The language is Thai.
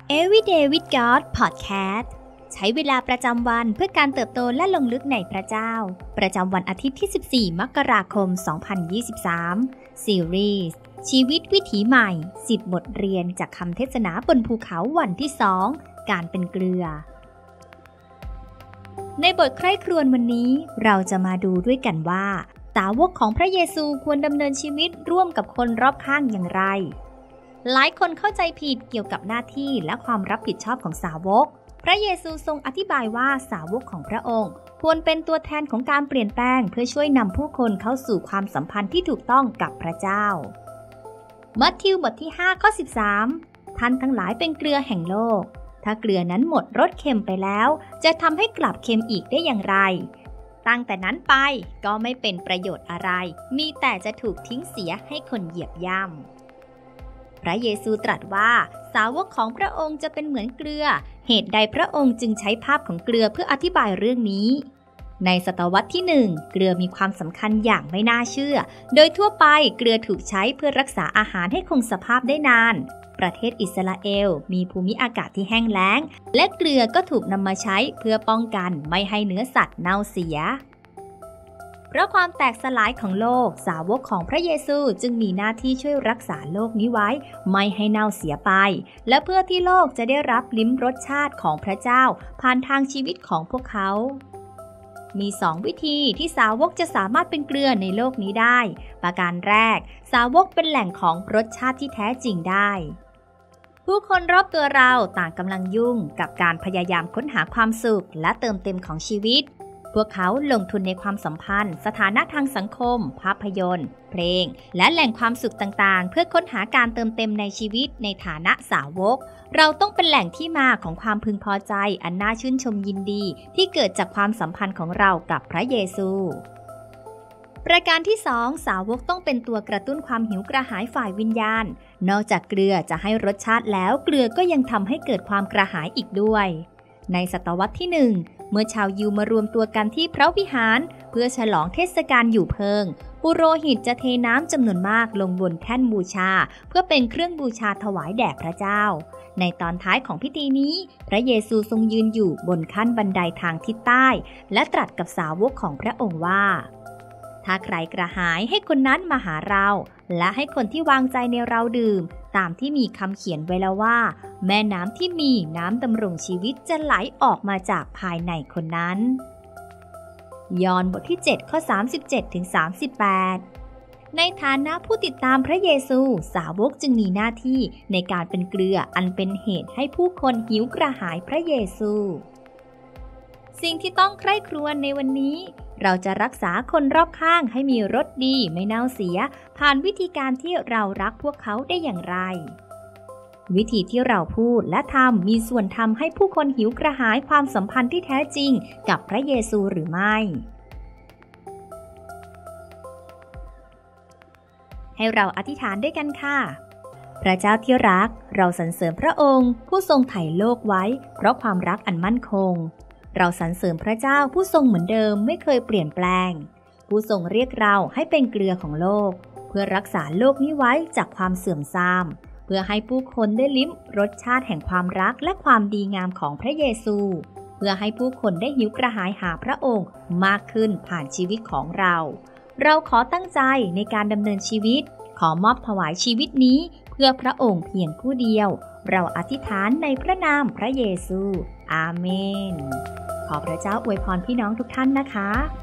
Everyday with God Podcast ใช้เวลาประจำวันเพื่อการเติบโตและลงลึกในพระเจ้าประจำวันอาทิตย์ที่14มกราคม2023ซีรีส์ชีวิตวิถีใหม่10บทเรียนจากคำเทศนาบนภูเขาวันที่2การเป็นเกลือในบทใคร่ครวญวันนี้เราจะมาดูด้วยกันว่าสาวกของพระเยซูควรดำเนินชีวิตร่วมกับคนรอบข้างอย่างไรหลายคนเข้าใจผิดเกี่ยวกับหน้าที่และความรับผิดชอบของสาวกพระเยซูทรงอธิบายว่าสาวกของพระองค์ควรเป็นตัวแทนของการเปลี่ยนแปลงเพื่อช่วยนำผู้คนเข้าสู่ความสัมพันธ์ที่ถูกต้องกับพระเจ้ามัทธิวบทที่5ข้อ13ท่านทั้งหลายเป็นเกลือแห่งโลกถ้าเกลือนั้นหมดรสเค็มไปแล้วจะทำให้กลับเค็มอีกได้อย่างไรตั้งแต่นั้นไปก็ไม่เป็นประโยชน์อะไรมีแต่จะถูกทิ้งเสียให้คนเหยียบย่ำพระเยซูตรัสว่าสาวกของพระองค์จะเป็นเหมือนเกลือเหตุใดพระองค์จึงใช้ภาพของเกลือเพื่ออธิบายเรื่องนี้ในศตวรรษที่1เกลือมีความสำคัญอย่างไม่น่าเชื่อโดยทั่วไปเกลือถูกใช้เพื่อรักษาอาหารให้คงสภาพได้นานประเทศอิสราเอลมีภูมิอากาศที่แห้งแล้งและเกลือก็ถูกนำมาใช้เพื่อป้องกันไม่ให้เนื้อสัตว์เน่าเสียเพราะความแตกสลายของโลกสาวกของพระเยซูจึงมีหน้าที่ช่วยรักษาโลกนี้ไว้ไม่ให้เน่าเสียไปและเพื่อที่โลกจะได้รับลิ้มรสชาติของพระเจ้าผ่านทางชีวิตของพวกเขามี2วิธีที่สาวกจะสามารถเป็นเกลือในโลกนี้ได้ประการแรกสาวกเป็นแหล่งของรสชาติที่แท้จริงได้ผู้คนรอบตัวเราต่างกำลังยุ่งกับการพยายามค้นหาความสุขและเติมเต็มของชีวิตพวกเขาลงทุนในความสัมพันธ์สถานะทางสังคมภาพยนตร์เพลงและแหล่งความสุขต่างๆเพื่อค้นหาการเติมเต็มในชีวิตในฐานะสาวกเราต้องเป็นแหล่งที่มาของความพึงพอใจอันน่าชื่นชมยินดีที่เกิดจากความสัมพันธ์ของเรากับพระเยซูประการที่2สาวกต้องเป็นตัวกระตุ้นความหิวกระหายฝ่ายวิญญาณนอกจากเกลือจะให้รสชาติแล้วเกลือก็ยังทำให้เกิดความกระหายอีกด้วยในศตวรรษที่1เมื่อชาวยิวมารวมตัวกันที่พระวิหารเพื่อฉลองเทศกาลอยู่เพิงปุโรหิตจะเทน้ำจำนวนมากลงบนแท่นบูชาเพื่อเป็นเครื่องบูชาถวายแด่พระเจ้าในตอนท้ายของพิธีนี้พระเยซูทรงยืนอยู่บนขั้นบันไดทางทิศใต้และตรัสกับสาวกของพระองค์ว่าถ้าใครกระหายให้คนนั้นมาหาเราและให้คนที่วางใจในเราดื่มตามที่มีคำเขียนไว้แล้วว่าแม่น้ำที่มีน้ำดำรงชีวิตจะไหลออกมาจากภายในคนนั้นยอห์นบทที่7ข้อ37ถึง38ในฐานะผู้ติดตามพระเยซูสาวกจึงมีหน้าที่ในการเป็นเกลืออันเป็นเหตุให้ผู้คนหิวกระหายพระเยซูสิ่งที่ต้องใคร่ครวญในวันนี้เราจะรักษาคนรอบข้างให้มีรสดีไม่เน่าเสียผ่านวิธีการที่เรารักพวกเขาได้อย่างไรวิธีที่เราพูดและทำมีส่วนทำให้ผู้คนหิวกระหายความสัมพันธ์ที่แท้จริงกับพระเยซูหรือไม่ให้เราอธิษฐานด้วยกันค่ะพระเจ้าที่รักเราสรรเสริญพระองค์ผู้ทรงไถ่โลกไว้เพราะความรักอันมั่นคงเราสรรเสริญพระเจ้าผู้ทรงเหมือนเดิมไม่เคยเปลี่ยนแปลงผู้ทรงเรียกเราให้เป็นเกลือของโลกเพื่อรักษาโลกนี้ไว้จากความเสื่อมทรามเพื่อให้ผู้คนได้ลิ้มรสชาติแห่งความรักและความดีงามของพระเยซูเพื่อให้ผู้คนได้หิวกระหายหาพระองค์มากขึ้นผ่านชีวิตของเราขอตั้งใจในการดำเนินชีวิตขอมอบถวายชีวิตนี้เพื่อพระองค์เพียงผู้เดียวเราอธิษฐานในพระนามพระเยซูอาเมนขอพระเจ้าอวยพรพี่น้องทุกท่านนะคะ